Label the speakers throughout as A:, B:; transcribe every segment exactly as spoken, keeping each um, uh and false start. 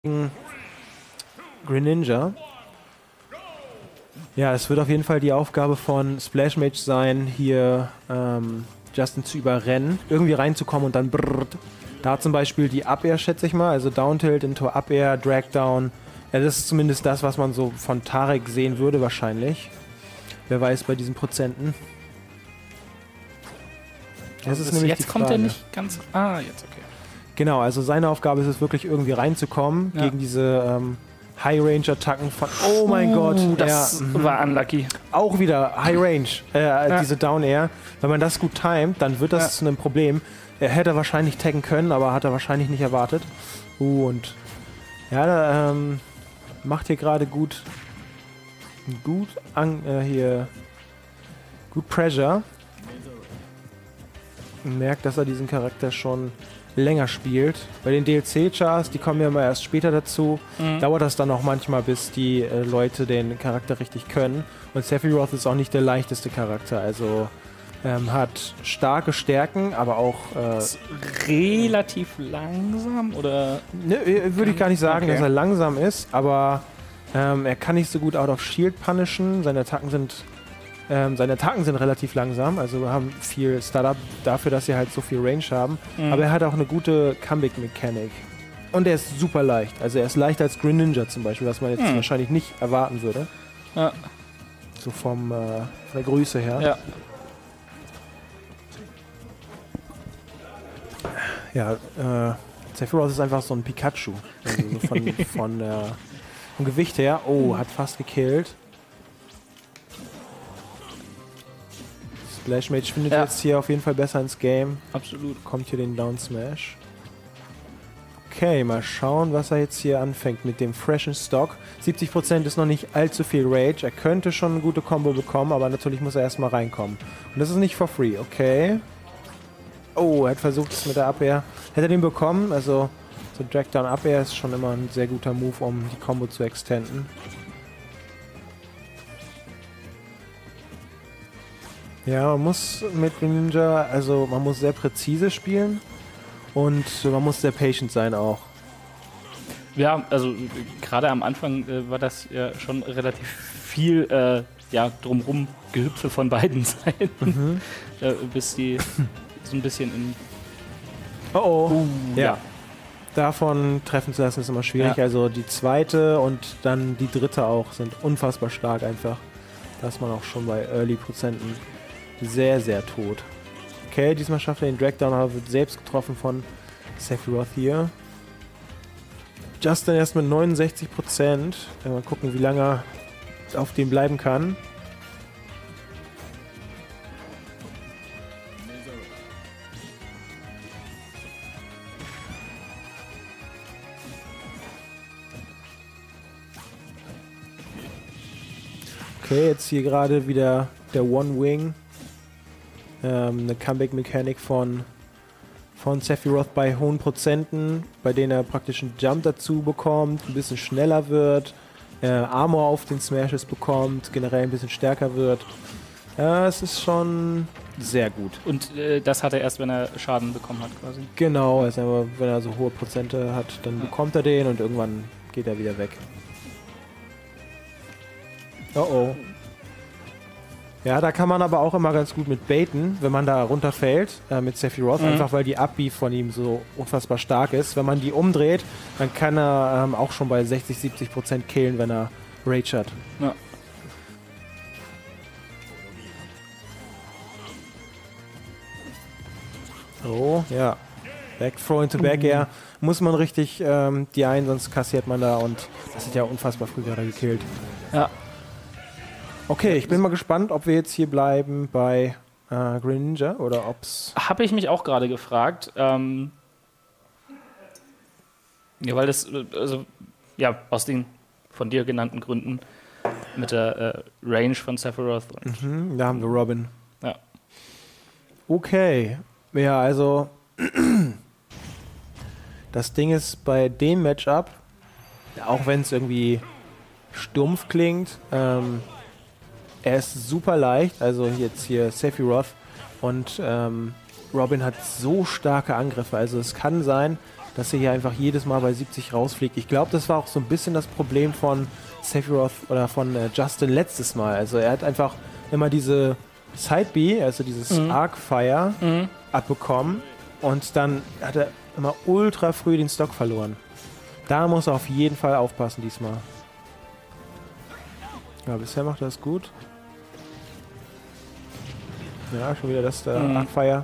A: Greninja. Ja, es wird auf jeden Fall die Aufgabe von Splash Mage sein, hier ähm, Justin zu überrennen, irgendwie reinzukommen und dann brrrt. Da zum Beispiel die Up-Air, schätze ich mal, also Down-Tilt into Up-Air, Drag-Down. Ja, das ist zumindest das, was man so von Tarek sehen würde wahrscheinlich. Wer weiß bei diesen Prozenten. Das ist nämlich
B: jetzt
A: die
B: kommt er
A: Frage.
B: nicht ganz... Ah, jetzt, okay.
A: Genau, also seine Aufgabe ist es wirklich irgendwie reinzukommen
B: Ja.
A: gegen diese ähm, High-Range-Attacken von... Oh mein
B: Uh,
A: Gott,
B: das
A: ja, mhm.
B: war unlucky.
A: Auch wieder High-Range, äh,
B: Ja.
A: diese Down-Air. Wenn man das gut timet, dann wird das
B: Ja.
A: zu einem Problem. Er hätte wahrscheinlich taggen können, aber hat er wahrscheinlich nicht erwartet. Uh, und ja, da ähm, macht hier gerade gut... Gut an, äh, hier... Gut Pressure. Merkt, dass er diesen Charakter schon länger spielt. Bei den D L C-Chars, die kommen ja immer erst später dazu,
B: Mhm.
A: dauert das dann auch manchmal, bis die äh, Leute den Charakter richtig können. Und Sephiroth ist auch nicht der leichteste Charakter, also ähm, hat starke Stärken, aber auch... Äh,
B: Ist relativ langsam, oder?
A: ne, äh, würde ich gar nicht sagen,
B: Okay.
A: dass er langsam ist, aber ähm, er kann nicht so gut Out of Shield punishen. Seine Attacken sind... Ähm, seine Attacken sind relativ langsam, also haben viel Startup dafür, dass sie halt so viel Range haben.
B: Mhm.
A: Aber er hat auch eine gute Comeback-Mechanik. Und er ist super leicht. Also er ist leichter als Greninja zum Beispiel, was man jetzt
B: Mhm.
A: wahrscheinlich nicht erwarten würde.
B: Ja.
A: So vom, äh, von der Größe her.
B: Ja.
A: Ja, äh, Sephiroth ist einfach so ein Pikachu. Also so von, von äh, vom Gewicht her. Oh, hat fast gekillt. Splash Mage findet
B: Ja.
A: jetzt hier auf jeden Fall besser ins Game.
B: Absolut.
A: Kommt hier den Down Smash. Okay, mal schauen, was er jetzt hier anfängt mit dem freshen Stock. siebzig Prozent ist noch nicht allzu viel Rage. Er könnte schon eine gute Combo bekommen, aber natürlich muss er erstmal reinkommen. Und das ist nicht for free, okay. Oh, er hat versucht es mit der Up-Air. Hätte er den bekommen, also so Drag-Down Up-Air ist schon immer ein sehr guter Move, um die Combo zu extenden. Ja, man muss mit Ninja, also man muss sehr präzise spielen und man muss sehr patient sein auch.
B: Ja, also äh, gerade am Anfang äh, war das ja schon relativ viel äh, ja, drumrum Gehüpfe von beiden Seiten,
A: Mhm.
B: äh, bis die so ein bisschen in...
A: Oh oh.
B: Uh,
A: Ja. Davon treffen zu lassen ist immer schwierig.
B: Ja.
A: Also die zweite und dann die dritte auch sind unfassbar stark einfach. Da ist man auch schon bei Early Prozenten sehr, sehr tot. Okay, diesmal schafft er den Dragdown, aber wird selbst getroffen von Sephiroth hier. Justin erst mit neunundsechzig Prozent. Mal gucken, wie lange er auf dem bleiben kann. Okay, jetzt hier gerade wieder der One Wing. Ähm, eine Comeback-Mechanik von, von Sephiroth bei hohen Prozenten, bei denen er praktisch einen Jump dazu bekommt, ein bisschen schneller wird, äh, Armor auf den Smashes bekommt, generell ein bisschen stärker wird. Ja, es ist schon sehr gut.
B: Und äh, das hat er erst, wenn er Schaden bekommen hat, quasi.
A: Genau, also aber wenn er so hohe Prozente hat, dann bekommt er den und irgendwann geht er wieder weg. Oh oh. Ja, da kann man aber auch immer ganz gut mit baiten, wenn man da runterfällt äh, mit Sephiroth,
B: Mhm.
A: einfach weil die Up-B von ihm so unfassbar stark ist. Wenn man die umdreht, dann kann er ähm, auch schon bei sechzig, siebzig Prozent killen, wenn er Rage hat.
B: Ja.
A: Oh, ja. Back Throw into Back Air. Muss man richtig ähm, die ein, sonst kassiert man da und das ist ja unfassbar früh gerade gekillt.
B: Ja.
A: Okay, ich bin mal gespannt, ob wir jetzt hier bleiben bei äh, Greninja oder ob's...
B: Habe ich mich auch gerade gefragt. Ähm, ja, weil das, äh, also, ja, aus den von dir genannten Gründen mit der äh, Range von Sephiroth. Und,
A: Mhm, da haben wir Robin.
B: ja.
A: Okay. Ja, also das Ding ist bei dem Matchup, auch wenn es irgendwie stumpf klingt, ähm, er ist super leicht, also jetzt hier Sephiroth und ähm, Robin hat so starke Angriffe, also es kann sein, dass er hier einfach jedes Mal bei siebzig rausfliegt. Ich glaube, das war auch so ein bisschen das Problem von Sephiroth oder von äh, Justin letztes Mal. Also er hat einfach immer diese Side-B, also dieses
B: Mhm.
A: Arc-Fire,
B: Mhm.
A: abbekommen und dann hat er immer ultra früh den Stock verloren. Da muss er auf jeden Fall aufpassen diesmal. Ja, bisher macht er das gut. Ja, schon wieder das der
B: Mhm.
A: Arc-Fire.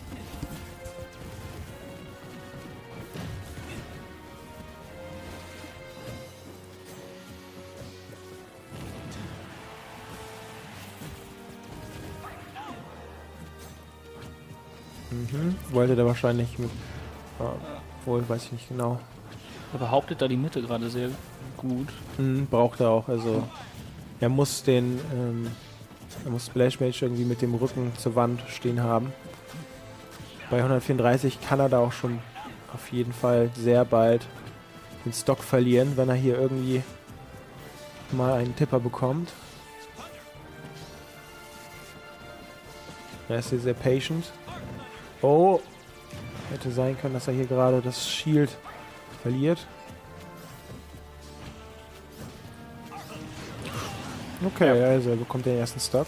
A: Mhm. Wollte der wahrscheinlich mit. Oh, wohl, weiß ich nicht genau.
B: Er behauptet da die Mitte gerade sehr gut.
A: Mhm, braucht er auch. Also er muss den. Ähm, er muss Splash Mage irgendwie mit dem Rücken zur Wand stehen haben. Bei hundertvierunddreißig kann er da auch schon auf jeden Fall sehr bald den Stock verlieren, wenn er hier irgendwie mal einen Tipper bekommt. Er ist hier sehr patient. Oh, hätte sein können, dass er hier gerade das Shield verliert. Okay,
B: Ja.
A: also er bekommt den ersten Stock.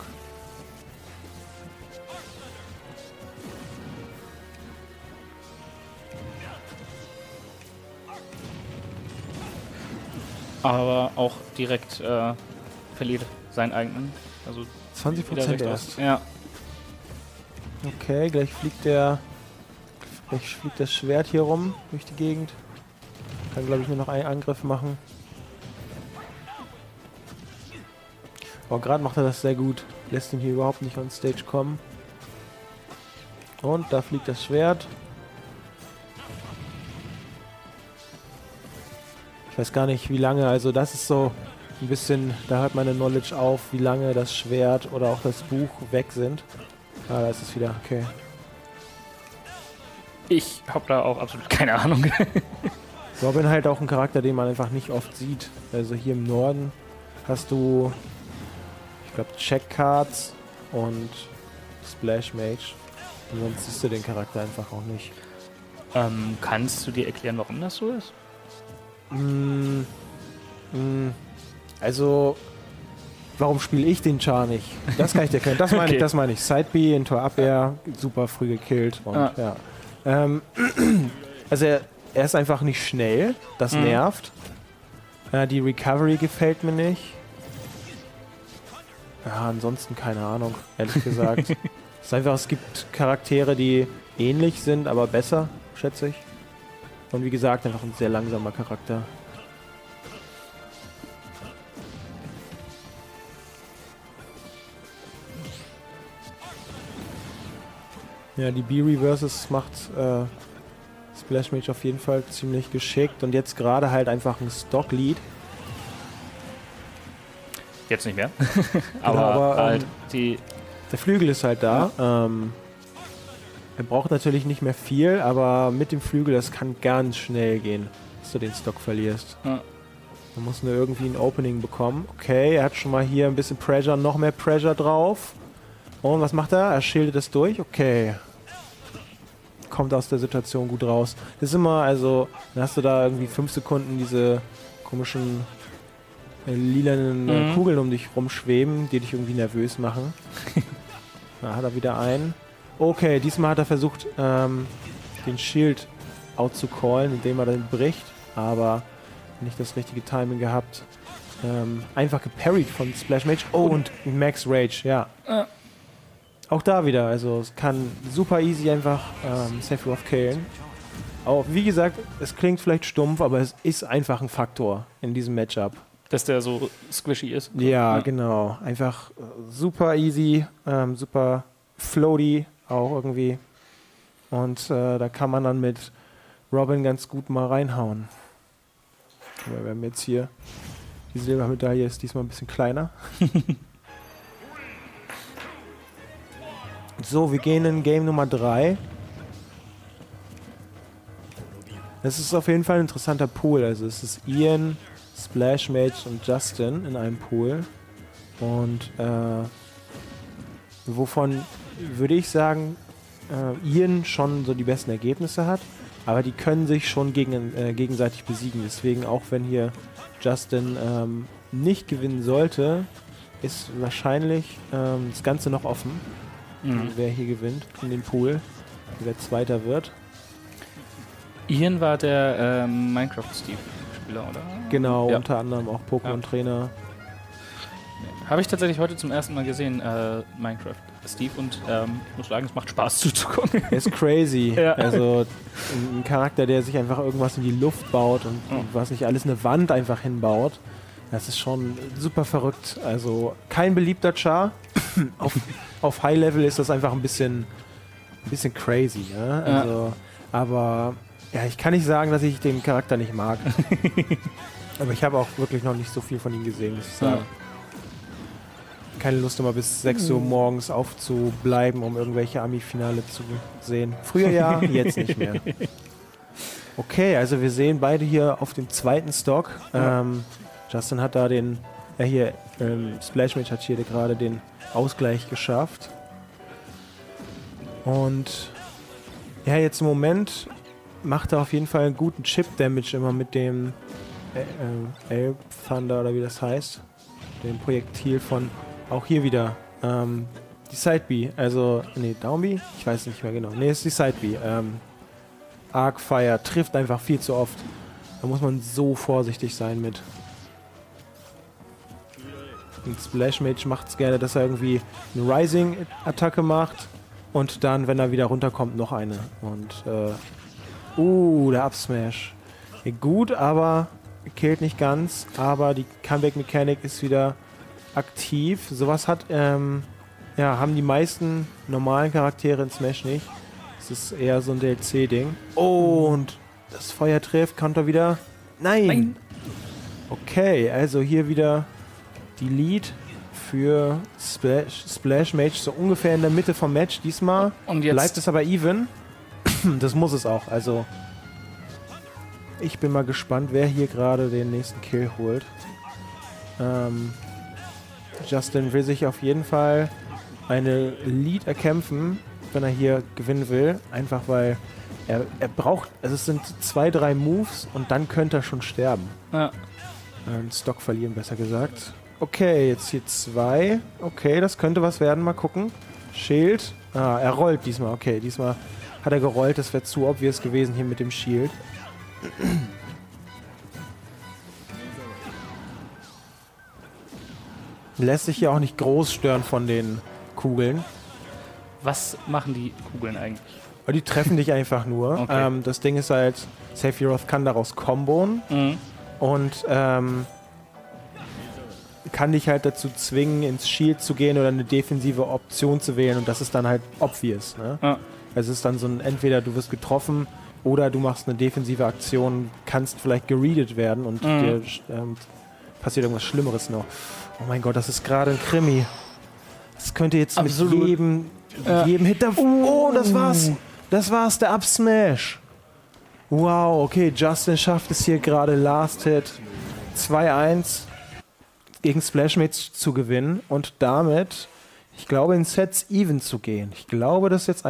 B: Aber auch direkt äh, verliert seinen eigenen. Also
A: zwanzig
B: wieder
A: Prozent
B: recht
A: erst.
B: aus. Ja.
A: Okay, gleich fliegt der. Gleich fliegt das Schwert hier rum durch die Gegend. Kann, glaube ich, nur noch einen Angriff machen. Oh, gerade macht er das sehr gut. Lässt ihn hier überhaupt nicht on Stage kommen. Und da fliegt das Schwert. Ich weiß gar nicht, wie lange. Also das ist so ein bisschen, da hört meine Knowledge auf, wie lange das Schwert oder auch das Buch weg sind. Ah, da ist es wieder. Okay.
B: Ich habe da auch absolut keine Ahnung.
A: Robin halt auch ein Charakter, den man einfach nicht oft sieht. Also hier im Norden hast du, ich glaube, Check Cards und Splash Mage. Und sonst siehst du den Charakter einfach auch nicht.
B: ähm, kannst du dir erklären, warum das so ist?
A: Mm, mm, also, warum spiele ich den Char nicht? Das kann ich dir erklären. Das meine
B: Okay.
A: ich, das meine ich. Side B in Tor Abwehr, super früh gekillt. Und,
B: Ah.
A: ja. ähm, also er, er ist einfach nicht schnell. Das
B: Mhm.
A: nervt. Äh, die Recovery gefällt mir nicht. Ja, ansonsten keine Ahnung, ehrlich gesagt. Es ist einfach, es gibt Charaktere, die ähnlich sind, aber besser, schätze ich. Und wie gesagt, einfach ein sehr langsamer Charakter. Ja, die B-Reverses macht äh, Splash Mage auf jeden Fall ziemlich geschickt. Und jetzt gerade halt einfach ein Stock-Lead.
B: Jetzt nicht mehr. aber
A: aber,
B: halt
A: ähm,
B: die.
A: Der Flügel ist halt da. Ähm, er braucht natürlich nicht mehr viel, aber mit dem Flügel, das kann ganz schnell gehen, dass du den Stock verlierst.
B: Ja.
A: Man muss nur irgendwie ein Opening bekommen. Okay, er hat schon mal hier ein bisschen Pressure, noch mehr Pressure drauf. Und was macht er? Er schildet es durch. Okay. Kommt aus der Situation gut raus. Das ist immer, also, dann hast du da irgendwie fünf Sekunden diese komischen äh, lilanen äh,
B: Mhm.
A: Kugeln um dich rumschweben, die dich irgendwie nervös machen. Da hat er wieder einen. Okay, diesmal hat er versucht, ähm, den Shield outzucallen, indem er den bricht, aber nicht das richtige Timing gehabt. Ähm, einfach geparried von Splash Mage. Oh, und Max Rage, ja.
B: Äh.
A: Auch da wieder, also es kann super easy einfach ähm, Sephiroth killen. Auch, wie gesagt, es klingt vielleicht stumpf, aber es ist einfach ein Faktor in diesem Matchup.
B: Dass der so squishy ist.
A: Ja,
B: Ja.
A: genau. Einfach äh, super easy, ähm, super floaty auch irgendwie. Und äh, da kann man dann mit Robin ganz gut mal reinhauen. Aber wir haben jetzt hier, die Silbermedaille ist diesmal ein bisschen kleiner. So, wir gehen in Game Nummer drei. Das ist auf jeden Fall ein interessanter Pool. Also es ist Ian, Splash Mage und Justin in einem Pool. Und äh, wovon würde ich sagen, äh, Ian schon so die besten Ergebnisse hat. aber die können sich schon gegen, äh, gegenseitig besiegen. Deswegen, auch wenn hier Justin ähm, nicht gewinnen sollte, ist wahrscheinlich ähm, das Ganze noch offen.
B: Mhm.
A: Wer hier gewinnt in dem Pool, wer Zweiter wird.
B: Ian war der ähm, Minecraft-Steve-Spieler, oder?
A: Genau,
B: Ja.
A: unter anderem auch Pokémon-Trainer.
B: Habe ich tatsächlich heute zum ersten Mal gesehen, äh, Minecraft Steve, und ähm, ich muss sagen, es macht Spaß zuzugucken.
A: Er ist crazy.
B: Ja.
A: Also ein, ein Charakter, der sich einfach irgendwas in die Luft baut und,
B: Oh.
A: und was nicht alles eine Wand einfach hinbaut. Das ist schon super verrückt. Also kein beliebter Char. auf, auf High Level ist das einfach ein bisschen, ein bisschen crazy. Ja? Also, aber ja, ich kann nicht sagen, dass ich den Charakter nicht mag. Aber ich habe auch wirklich noch nicht so viel von ihm gesehen, muss ich sagen. Keine Lust, immer bis sechs Uhr morgens aufzubleiben, um irgendwelche Ami-Finale zu sehen. Früher ja, jetzt nicht mehr. Okay, also wir sehen beide hier auf dem zweiten Stock.
B: Ja.
A: Ähm, Justin hat da den, ja hier, ähm, Splash Mage hat hier gerade den Ausgleich geschafft. Und ja, jetzt im Moment macht er auf jeden Fall einen guten Chip-Damage immer mit dem äh, äh, Elb Thunder oder wie das heißt. Dem Projektil von, auch hier wieder, ähm, die Side-B, also, nee, Down-B? Ich weiß nicht mehr genau. Nee, es ist die Side-B. Ähm, Arcfire trifft einfach viel zu oft. Da muss man so vorsichtig sein mit. Und Splash Mage macht es gerne, dass er irgendwie eine Rising-Attacke macht und dann, wenn er wieder runterkommt, noch eine. Und, äh, uh, der Up-Smash. Ja, gut, aber killt nicht ganz. Aber die Comeback-Mechanik ist wieder aktiv. Sowas hat, ähm, ja, haben die meisten normalen Charaktere in Smash nicht. Es ist eher so ein D L C-Ding. Oh, und das Feuer trifft, Counter wieder. Nein!
B: Nein.
A: Okay, also hier wieder die Lead für Splash, Splash Mage, so ungefähr in der Mitte vom Match. Diesmal
B: Und jetzt
A: bleibt es aber even. Das muss es auch. Also ich bin mal gespannt, wer hier gerade den nächsten Kill holt. Ähm, Justin will sich auf jeden Fall eine Lead erkämpfen, wenn er hier gewinnen will. Einfach weil er, er braucht, also es sind zwei, drei Moves und dann könnte er schon sterben.
B: Ja.
A: Ähm, Stock verlieren, besser gesagt. Okay, jetzt hier zwei. Okay, das könnte was werden. Mal gucken. Shield. Ah, er rollt diesmal. Okay, diesmal hat er gerollt. Das wäre zu obvious gewesen hier mit dem Shield. Lässt sich hier auch nicht groß stören von den Kugeln.
B: Was machen die Kugeln eigentlich?
A: Aber die treffen dich einfach nur.
B: Okay.
A: Ähm, das Ding ist halt, Sephiroth kann daraus kombon
B: Mhm.
A: und ähm, kann dich halt dazu zwingen, ins Shield zu gehen oder eine defensive Option zu wählen, und das ist dann halt obvious. Ne?
B: Ja.
A: Also es ist dann so ein, entweder du wirst getroffen oder du machst eine defensive Aktion, kannst vielleicht gereadet werden und
B: Mhm.
A: dir ähm, passiert irgendwas Schlimmeres noch. Oh mein Gott, das ist gerade ein Krimi. Das könnte jetzt
B: Absolut.
A: mit jedem,
B: Ja.
A: jedem Hit... Oh, das war's! Das war's, der Up-Smash! Wow, okay, Justin schafft es hier gerade Last Hit zwei eins gegen Splash Mage zu gewinnen und damit, ich glaube, in Sets even zu gehen. Ich glaube, das ist jetzt